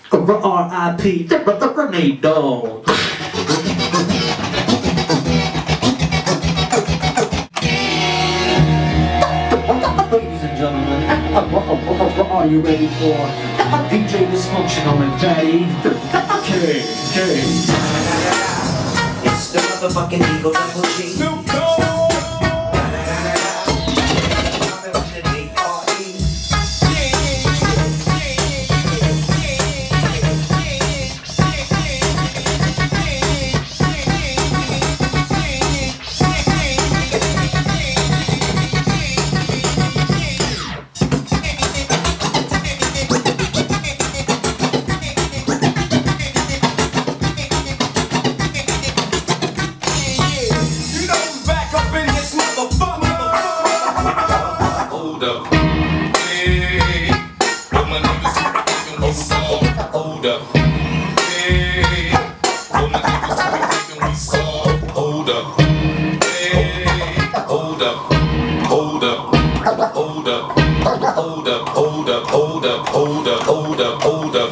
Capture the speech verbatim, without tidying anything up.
R I P Nate Dogg. Ladies and gentlemen, are you ready for D J Dysfunkshunal and Fatty? Okay, okay. It's the motherfucking Eagle Double G. Snoop Dogg. Hold up, hey, all my niggas to be thinking we soft. Hold up, hey, hold up, hold up, hold up, hold up, hold up, hold up, hold up, hold up, hold up, hold up.